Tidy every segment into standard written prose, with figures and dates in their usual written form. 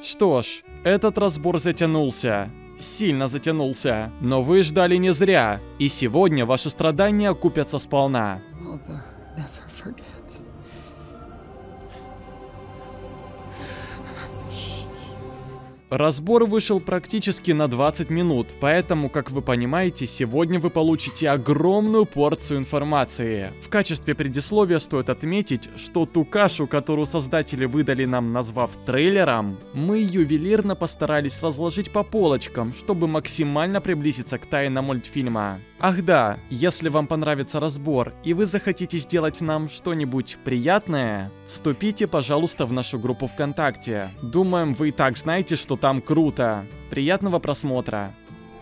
Что ж, этот разбор затянулся. Сильно затянулся. Но вы ждали не зря. И сегодня ваши страдания окупятся сполна. Разбор вышел практически на 20 минут, поэтому, как вы понимаете, сегодня вы получите огромную порцию информации. В качестве предисловия стоит отметить, что ту кашу, которую создатели выдали нам, назвав трейлером, мы ювелирно постарались разложить по полочкам, чтобы максимально приблизиться к тайнам мультфильма. Ах да, если вам понравится разбор и вы захотите сделать нам что-нибудь приятное, вступите, пожалуйста, в нашу группу ВКонтакте. Думаем, вы и так знаете, что там круто. Приятного просмотра.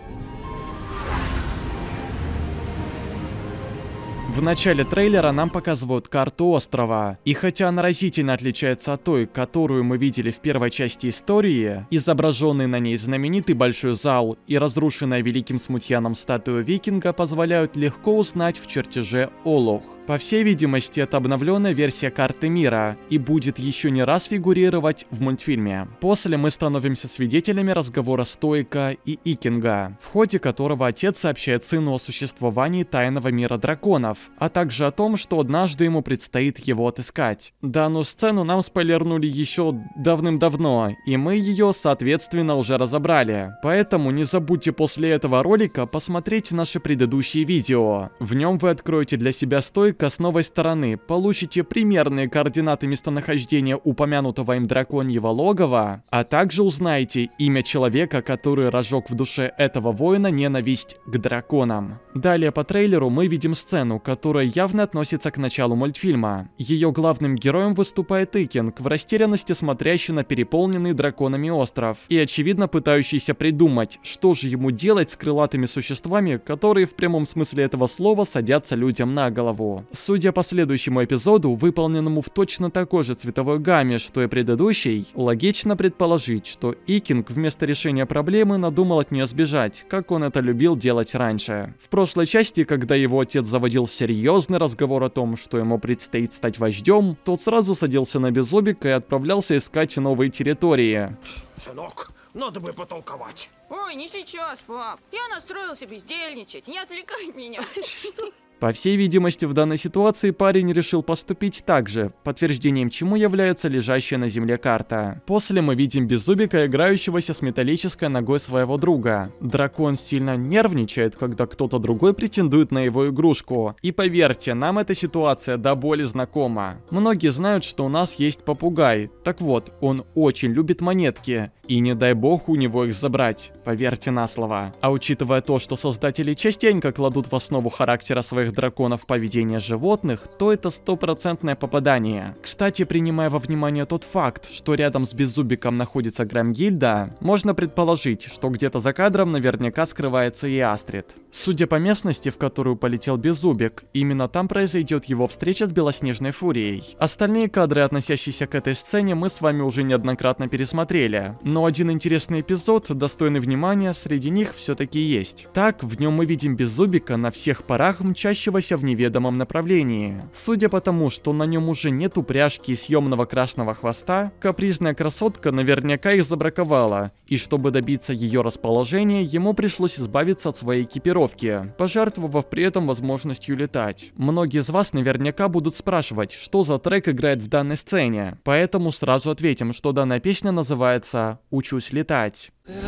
В начале трейлера нам показывают карту острова, и хотя она разительно отличается от той, которую мы видели в первой части истории, изображенный на ней знаменитый большой зал и разрушенная великим смутьяном статуя викинга позволяют легко узнать в чертеже Олух. По всей видимости, это обновленная версия карты мира и будет еще не раз фигурировать в мультфильме. После мы становимся свидетелями разговора Стоика и Икинга, в ходе которого отец сообщает сыну о существовании тайного мира драконов, а также о том, что однажды ему предстоит его отыскать. Данную сцену нам спойлернули еще давным-давно, и мы ее, соответственно, уже разобрали. Поэтому не забудьте после этого ролика посмотреть наши предыдущие видео. В нем вы откроете для себя Стоика с новой стороны, получите примерные координаты местонахождения упомянутого им драконьего логова, а также узнаете имя человека, который разжег в душе этого воина ненависть к драконам. Далее по трейлеру мы видим сцену, которая явно относится к началу мультфильма. Ее главным героем выступает Икинг, в растерянности смотрящий на переполненный драконами остров и очевидно пытающийся придумать, что же ему делать с крылатыми существами, которые в прямом смысле этого слова садятся людям на голову. Судя по следующему эпизоду, выполненному в точно такой же цветовой гамме, что и предыдущий, логично предположить, что Икинг вместо решения проблемы надумал от нее сбежать, как он это любил делать раньше. В прошлой части, когда его отец заводил серьезный разговор о том, что ему предстоит стать вождем, тот сразу садился на беззубика и отправлялся искать новые территории. Сынок, надо бы потолковать. Ой, не сейчас, пап. Я настроился бездельничать. Не отвлекай меня. Что? По всей видимости, в данной ситуации парень решил поступить так же, подтверждением чему является лежащая на земле карта. После мы видим Беззубика, играющегося с металлической ногой своего друга. Дракон сильно нервничает, когда кто-то другой претендует на его игрушку. И поверьте, нам эта ситуация до боли знакома. Многие знают, что у нас есть попугай. Так вот, он очень любит монетки. И не дай бог у него их забрать, поверьте на слово. А учитывая то, что создатели частенько кладут в основу характера своих драконов поведение животных, то это стопроцентное попадание. Кстати, принимая во внимание тот факт, что рядом с Беззубиком находится Громгильда, можно предположить, что где-то за кадром наверняка скрывается и Астрид. Судя по местности, в которую полетел Беззубик, именно там произойдет его встреча с Белоснежной Фурией. Остальные кадры, относящиеся к этой сцене, мы с вами уже неоднократно пересмотрели. Но один интересный эпизод, достойный внимания, среди них все-таки есть. Так, в нем мы видим Беззубика на всех парах мчащегося в неведомом направлении. Судя по тому, что на нем уже нет упряжки и съемного красного хвоста, капризная красотка наверняка их забраковала, и чтобы добиться ее расположения, ему пришлось избавиться от своей экипировки, пожертвовав при этом возможностью летать. Многие из вас наверняка будут спрашивать, что за трек играет в данной сцене, поэтому сразу ответим, что данная песня называется «Учусь летать».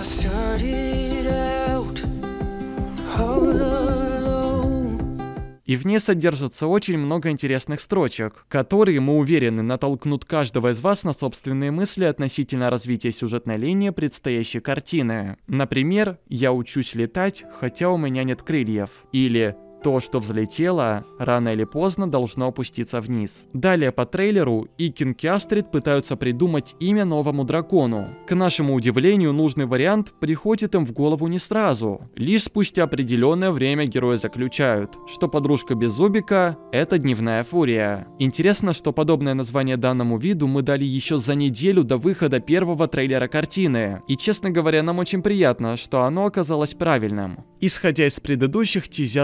И в ней содержится очень много интересных строчек, которые, мы уверены, натолкнут каждого из вас на собственные мысли относительно развития сюжетной линии предстоящей картины. Например, «Я учусь летать, хотя у меня нет крыльев». Или «То, что взлетело, рано или поздно должно опуститься вниз». Далее по трейлеру Икинг и Астрид пытаются придумать имя новому дракону. К нашему удивлению, нужный вариант приходит им в голову не сразу. Лишь спустя определенное время герои заключают, что подружка Беззубика — это Дневная Фурия. Интересно, что подобное название данному виду мы дали еще за неделю до выхода первого трейлера картины. И, честно говоря, нам очень приятно, что оно оказалось правильным. Исходя из предыдущих тизер-роликов,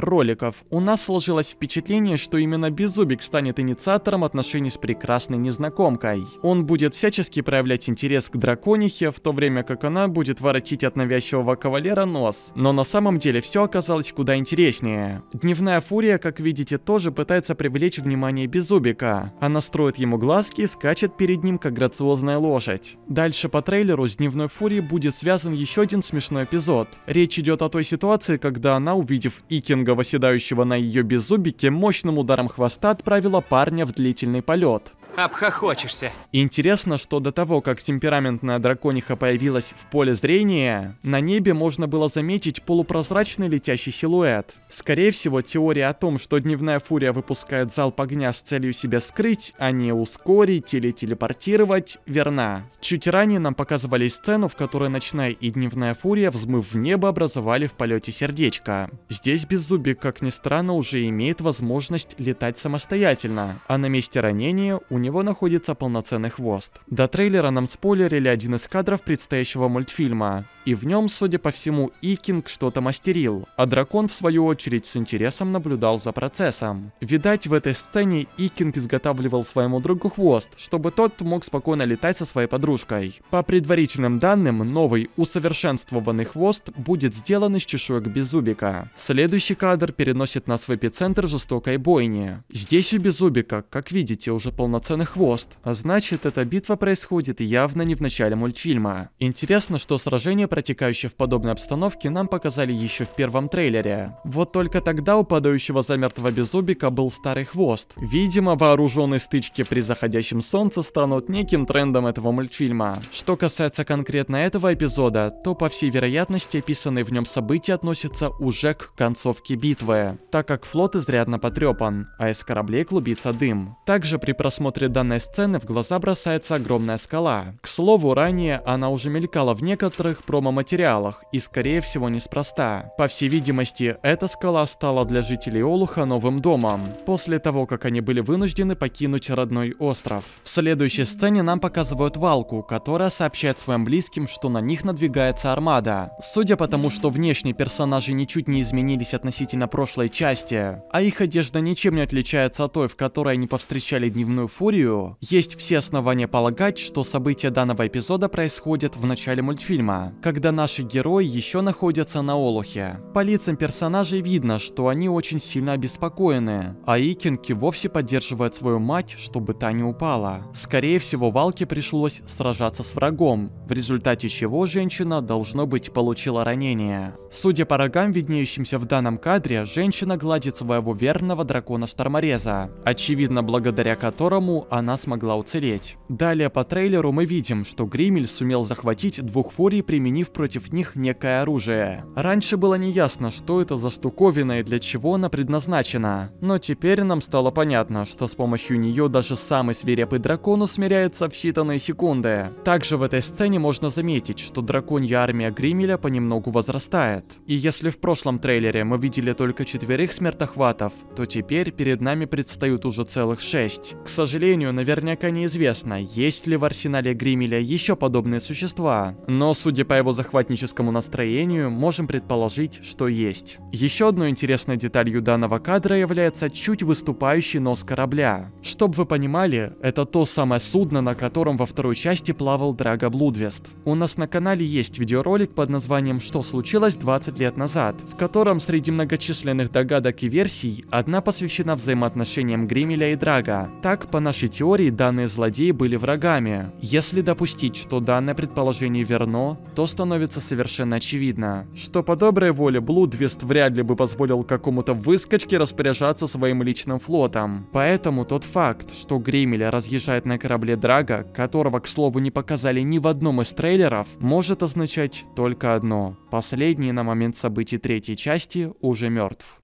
подписчиков, у нас сложилось впечатление, что именно Беззубик станет инициатором отношений с прекрасной незнакомкой. Он будет всячески проявлять интерес к драконихе, в то время как она будет воротить от навязчивого кавалера нос. Но на самом деле все оказалось куда интереснее. Дневная фурия, как видите, тоже пытается привлечь внимание Беззубика. Она строит ему глазки и скачет перед ним, как грациозная лошадь. Дальше по трейлеру с Дневной фурией будет связан еще один смешной эпизод. Речь идет о той ситуации, когда она, увидев Икинга, восседающего на ее Беззубике, мощным ударом хвоста отправила парня в длительный полет. Обхохочешься. Интересно, что до того, как темпераментная дракониха появилась в поле зрения, на небе можно было заметить полупрозрачный летящий силуэт. Скорее всего, теория о том, что Дневная фурия выпускает залп огня с целью себя скрыть, а не ускорить или телепортировать, верна. Чуть ранее нам показывали сцену, в которой Ночная и Дневная фурия, взмыв в небо, образовали в полете сердечко. Здесь Беззубик, как ни странно, уже имеет возможность летать самостоятельно, а на месте ранения у него находится полноценный хвост. До трейлера нам спойлерили один из кадров предстоящего мультфильма, и в нем, судя по всему, Икинг что-то мастерил, а дракон, в свою очередь, с интересом наблюдал за процессом. Видать, в этой сцене Икинг изготавливал своему другу хвост, чтобы тот мог спокойно летать со своей подружкой. По предварительным данным, новый усовершенствованный хвост будет сделан из чешуек Беззубика. Следующий кадр переносит нас в эпицентр жестокой бойни. Здесь у Беззубика, как видите, уже полноценный хвост, а значит, эта битва происходит явно не в начале мультфильма. Интересно, что сражение, протекающее в подобной обстановке, нам показали еще в первом трейлере. Вот только тогда у падающего замертво Беззубика был старый хвост. Видимо, вооруженные стычки при заходящем солнце станут неким трендом этого мультфильма. Что касается конкретно этого эпизода, то по всей вероятности описанные в нем события относятся уже к концовке битвы, так как флот изрядно потрепан, а из кораблей клубится дым. Также при просмотре данной сцены в глаза бросается огромная скала. К слову, ранее она уже мелькала в некоторых промо-материалах и, скорее всего, неспроста. По всей видимости, эта скала стала для жителей Олуха новым домом, после того, как они были вынуждены покинуть родной остров. В следующей сцене нам показывают Валку, которая сообщает своим близким, что на них надвигается армада. Судя по тому, что внешне персонажи ничуть не изменились относительно прошлой части, а их одежда ничем не отличается от той, в которой они повстречали Дневную фурию, есть все основания полагать, что события данного эпизода происходят в начале мультфильма, когда наши герои еще находятся на Олухе. По лицам персонажей видно, что они очень сильно обеспокоены, а Икинг вовсе поддерживает свою мать, чтобы та не упала. Скорее всего, Валке пришлось сражаться с врагом, в результате чего женщина, должно быть, получила ранение. Судя по рогам, виднеющимся в данном кадре, женщина гладит своего верного дракона-штормореза, очевидно благодаря которому она смогла уцелеть. Далее по трейлеру мы видим, что Гримель сумел захватить двух фурий, применив против них некое оружие. Раньше было неясно, что это за штуковина и для чего она предназначена, но теперь нам стало понятно, что с помощью нее даже самый свирепый дракон усмиряется в считанные секунды. Также в этой сцене можно заметить, что драконья армия Гримеля понемногу возрастает. И если в прошлом трейлере мы видели только 4 смертохватов, то теперь перед нами предстают уже целых 6. К сожалению, наверняка неизвестно, есть ли в арсенале Гримеля еще подобные существа, но судя по его захватническому настроению, можем предположить, что есть. Еще одной интересной деталью данного кадра является чуть выступающий нос корабля. Чтоб вы понимали, это то самое судно, на котором во второй части плавал Драго Блудвест. У нас на канале есть видеоролик под названием «Что случилось 20 лет назад», в котором среди многочисленных догадок и версий одна посвящена взаимоотношениям Гримеля и Драго. Так, по нашей теории, данные злодеи были врагами. Если допустить, что данное предположение верно, то становится совершенно очевидно, что по доброй воле Блудвест вряд ли бы позволил какому-то выскочке распоряжаться своим личным флотом. Поэтому тот факт, что Гримель разъезжает на корабле Драго, которого, к слову, не показали ни в одном из трейлеров, может означать только одно: последний на момент событий третьей части уже мертв.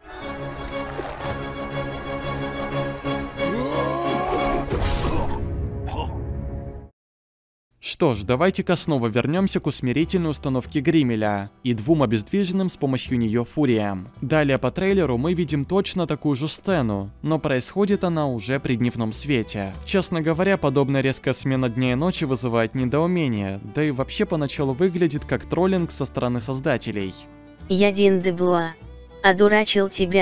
Что ж, давайте-ка снова вернемся к усмирительной установке Гримеля и двум обездвиженным с помощью нее фуриям. Далее по трейлеру мы видим точно такую же сцену, но происходит она уже при дневном свете. Честно говоря, подобная резкая смена дня и ночи вызывает недоумение, да и вообще поначалу выглядит как троллинг со стороны создателей. Я Дин де Блуа. Одурачил тебя,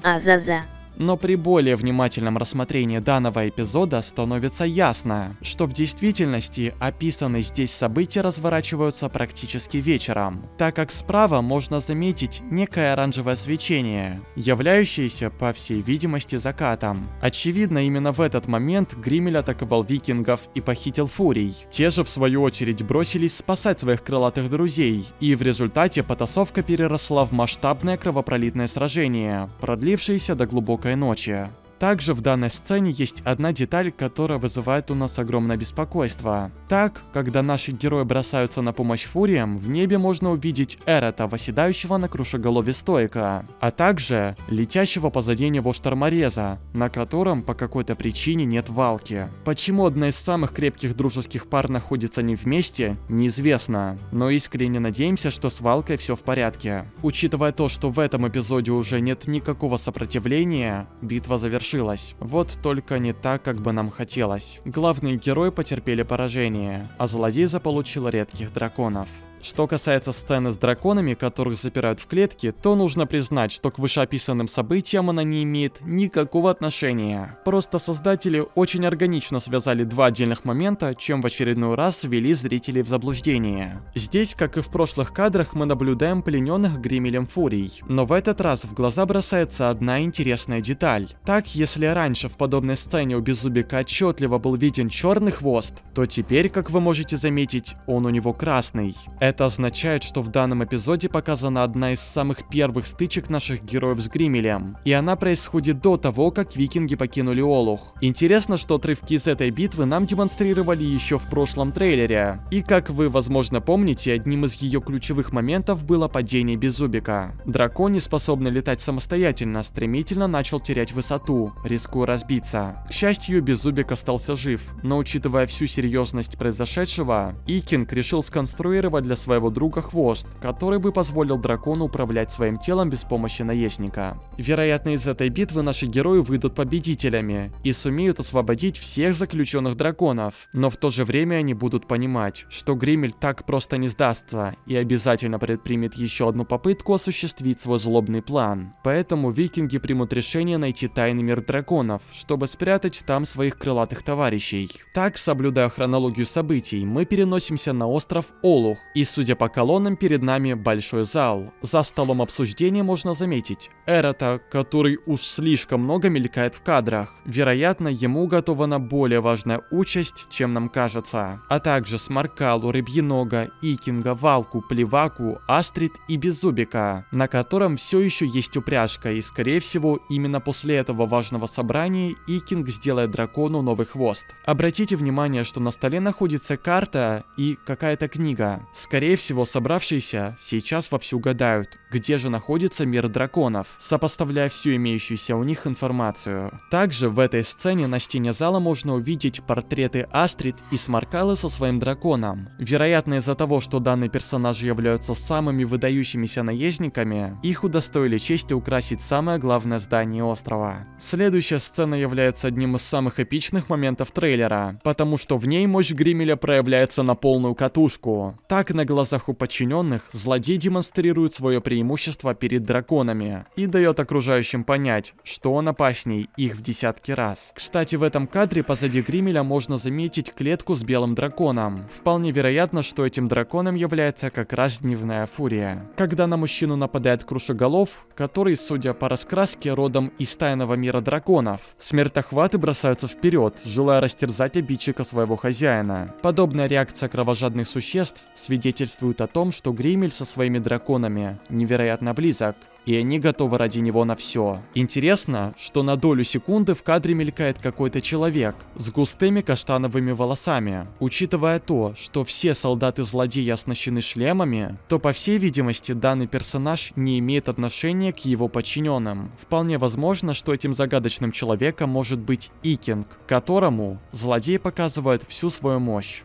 Азаза. Но при более внимательном рассмотрении данного эпизода становится ясно, что в действительности описанные здесь события разворачиваются практически вечером, так как справа можно заметить некое оранжевое свечение, являющееся, по всей видимости, закатом. Очевидно, именно в этот момент Гримель атаковал викингов и похитил фурий. Те же, в свою очередь, бросились спасать своих крылатых друзей, и в результате потасовка переросла в масштабное кровопролитное сражение, продлившееся до глубокой ночи. Также в данной сцене есть одна деталь, которая вызывает у нас огромное беспокойство. Так, когда наши герои бросаются на помощь фуриям, в небе можно увидеть Эрота, восседающего на крушеголове стоика, а также летящего позади него штормореза, на котором по какой-то причине нет Валки. Почему одна из самых крепких дружеских пар находится не вместе, неизвестно, но искренне надеемся, что с Валкой все в порядке. Учитывая то, что в этом эпизоде уже нет никакого сопротивления, битва завершилась. Вот только не так, как бы нам хотелось. Главные герои потерпели поражение, а злодей заполучил редких драконов. Что касается сцены с драконами, которых запирают в клетке, то нужно признать, что к вышеописанным событиям она не имеет никакого отношения. Просто создатели очень органично связали два отдельных момента, чем в очередной раз ввели зрителей в заблуждение. Здесь, как и в прошлых кадрах, мы наблюдаем плененных Гримелем фурий. Но в этот раз в глаза бросается одна интересная деталь. Так, если раньше в подобной сцене у Беззубика отчетливо был виден черный хвост, то теперь, как вы можете заметить, он у него красный. Это означает, что в данном эпизоде показана одна из самых первых стычек наших героев с Гримелем, и она происходит до того, как викинги покинули Олух. Интересно, что отрывки из этой битвы нам демонстрировали еще в прошлом трейлере, и как вы, возможно, помните, одним из ее ключевых моментов было падение Беззубика. Дракон, не способный летать самостоятельно, стремительно начал терять высоту, рискуя разбиться. К счастью, Беззубик остался жив, но учитывая всю серьезность произошедшего, Икинг решил сконструировать для своего друга хвост, который бы позволил дракону управлять своим телом без помощи наездника. Вероятно, из этой битвы наши герои выйдут победителями и сумеют освободить всех заключенных драконов, но в то же время они будут понимать, что Гримель так просто не сдастся и обязательно предпримет еще одну попытку осуществить свой злобный план. Поэтому викинги примут решение найти тайный мир драконов, чтобы спрятать там своих крылатых товарищей. Так, соблюдая хронологию событий, мы переносимся на остров Олух, и судя по колоннам, перед нами большой зал. За столом обсуждения можно заметить Эрота, который уж слишком много мелькает в кадрах. Вероятно, ему уготована более важная участь, чем нам кажется. А также Сморкалу, Рыбьенога, Икинга, Валку, Плеваку, Астрид и Беззубика, на котором все еще есть упряжка, и скорее всего именно после этого важного собрания Икинг сделает дракону новый хвост. Обратите внимание, что на столе находится карта и какая-то книга. Скорее всего, собравшиеся сейчас вовсю гадают, где же находится мир драконов, сопоставляя всю имеющуюся у них информацию. Также в этой сцене на стене зала можно увидеть портреты Астрид и Сморкалы со своим драконом. Вероятно, из-за того, что данные персонажи являются самыми выдающимися наездниками, их удостоили чести украсить самое главное здание острова. Следующая сцена является одним из самых эпичных моментов трейлера, потому что в ней мощь Гримеля проявляется на полную катушку. Так, на глазах у подчиненных, злодей демонстрирует свое преимущество перед драконами и дает окружающим понять, что он опасней их в десятки раз. Кстати, в этом кадре позади Гримеля можно заметить клетку с белым драконом. Вполне вероятно, что этим драконом является как раз дневная фурия. Когда на мужчину нападает крушеголов, который, судя по раскраске, родом из тайного мира драконов, смертохваты бросаются вперед, желая растерзать обидчика своего хозяина. Подобная реакция кровожадных существ свидетельствует о том, что Гримель со своими драконами невероятно близок, и они готовы ради него на все. Интересно, что на долю секунды в кадре мелькает какой-то человек с густыми каштановыми волосами. Учитывая то, что все солдаты-злодеи оснащены шлемами, то, по всей видимости, данный персонаж не имеет отношения к его подчиненным. Вполне возможно, что этим загадочным человеком может быть Икинг, которому злодей показывает всю свою мощь.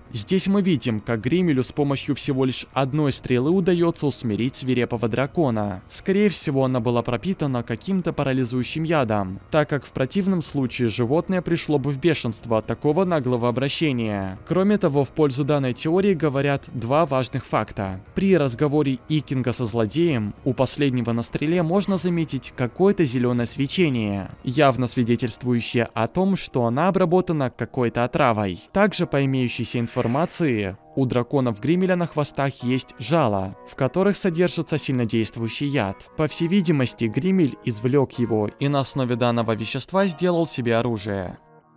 Здесь мы видим, как Гримелю с помощью всего лишь одной стрелы удается усмирить свирепого дракона. Скорее всего, она была пропитана каким-то парализующим ядом, так как в противном случае животное пришло бы в бешенство от такого наглого обращения. Кроме того, в пользу данной теории говорят два важных факта. При разговоре Икинга со злодеем у последнего на стреле можно заметить какое-то зеленое свечение, явно свидетельствующее о том, что она обработана какой-то отравой. Также, по имеющейся информации, у драконов Гримеля на хвостах есть жало, в которых содержится сильнодействующий яд. По всей видимости, Гримель извлек его и на основе данного вещества сделал себе оружие.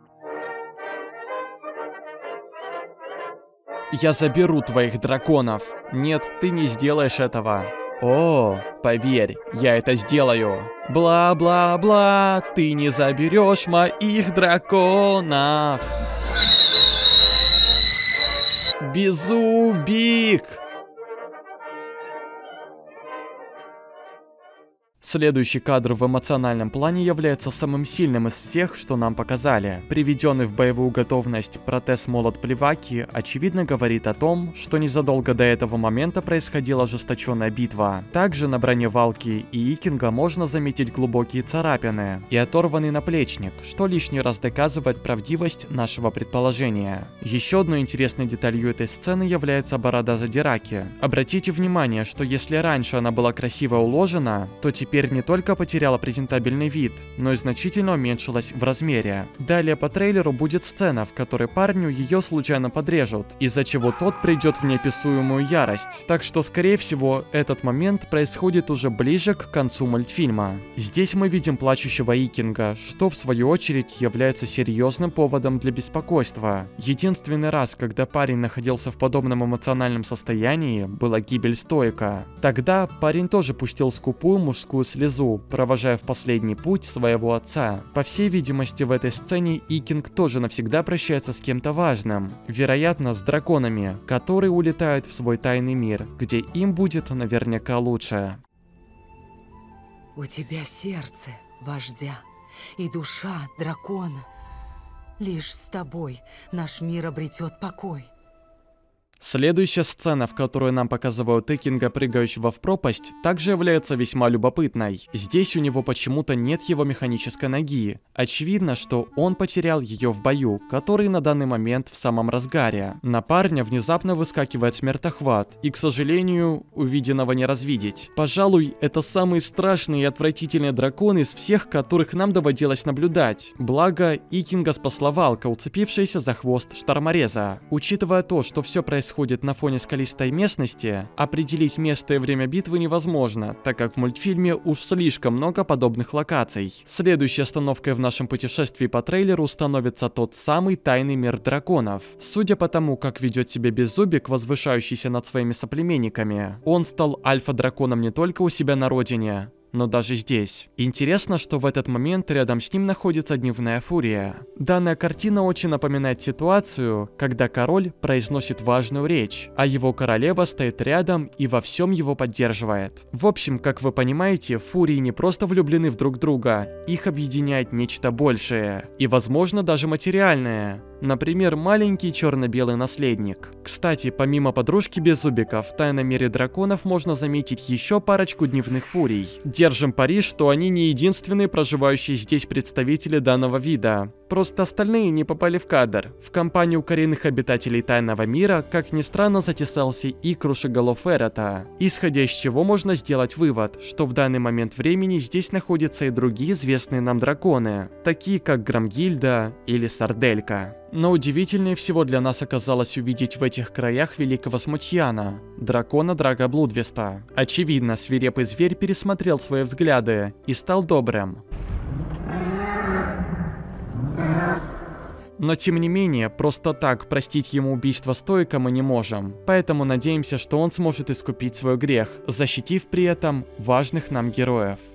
Я заберу твоих драконов. Нет, ты не сделаешь этого. О, поверь, я это сделаю. Бла-бла-бла, ты не заберешь моих драконов. Беззубик! Следующий кадр в эмоциональном плане является самым сильным из всех, что нам показали. Приведенный в боевую готовность протез-молот Плеваки очевидно говорит о том, что незадолго до этого момента происходила ожесточенная битва. Также на броне Валки и Икинга можно заметить глубокие царапины и оторванный наплечник, что лишний раз доказывает правдивость нашего предположения. Еще одной интересной деталью этой сцены является борода Задираки. Обратите внимание, что если раньше она была красиво уложена, то теперь не только потеряла презентабельный вид, но и значительно уменьшилась в размере. Далее по трейлеру будет сцена, в которой парню ее случайно подрежут, из-за чего тот придет в неописуемую ярость. Так что, скорее всего, этот момент происходит уже ближе к концу мультфильма. Здесь мы видим плачущего Икинга, что в свою очередь является серьезным поводом для беспокойства. Единственный раз, когда парень находился в подобном эмоциональном состоянии, была гибель Стоика. Тогда парень тоже пустил скупую мужскую слезу, провожая в последний путь своего отца. По всей видимости, в этой сцене Икинг тоже навсегда прощается с кем-то важным. Вероятно, с драконами, которые улетают в свой тайный мир, где им будет наверняка лучше. У тебя сердце вождя и душа дракона. Лишь с тобой наш мир обретет покой. Следующая сцена, в которой нам показывают Икинга, прыгающего в пропасть, также является весьма любопытной. Здесь у него почему-то нет его механической ноги. Очевидно, что он потерял ее в бою, который на данный момент в самом разгаре. На парня внезапно выскакивает смертохват, и, к сожалению, увиденного не развидеть. Пожалуй, это самый страшный и отвратительный дракон из всех, которых нам доводилось наблюдать. Благо, Икинга спасла Валка, уцепившаяся за хвост штормореза. Учитывая то, что все происходит на фоне скалистой местности, определить место и время битвы невозможно, так как в мультфильме уж слишком много подобных локаций. Следующей остановкой в нашем путешествии по трейлеру становится тот самый тайный мир драконов. Судя по тому, как ведет себя Беззубик, возвышающийся над своими соплеменниками, он стал альфа-драконом не только у себя на родине, но даже здесь. Интересно, что в этот момент рядом с ним находится Дневная Фурия. Данная картина очень напоминает ситуацию, когда король произносит важную речь, а его королева стоит рядом и во всем его поддерживает. В общем, как вы понимаете, Фурии не просто влюблены в друг друга, их объединяет нечто большее, и возможно даже материальное. Например, маленький черно-белый наследник. Кстати, помимо подружки Беззубика, в тайном мире драконов можно заметить еще парочку дневных фурий. Держим пари, что они не единственные проживающие здесь представители данного вида. Просто остальные не попали в кадр. В компанию коренных обитателей тайного мира, как ни странно, затесался и крушеголов Эрота. Исходя из чего можно сделать вывод, что в данный момент времени здесь находятся и другие известные нам драконы, такие как Громгильда или Сарделька. Но удивительнее всего для нас оказалось увидеть в этих краях великого Смутьяна, дракона Драга Блудвеста. Очевидно, свирепый зверь пересмотрел свои взгляды и стал добрым. Но тем не менее, просто так простить ему убийство Стоика мы не можем. Поэтому надеемся, что он сможет искупить свой грех, защитив при этом важных нам героев.